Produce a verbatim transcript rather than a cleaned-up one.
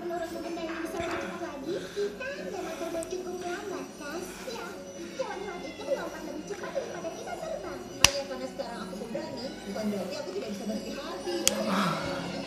menurut benda ini bisa lebih cepat lagi, kita memang terbang cukup lambat, kan? Ya, hewan hewan itu melompat lebih cepat daripada kita terbang. Hanya karena sekarang aku berani, bukan berarti aku tidak bisa berhati-hati.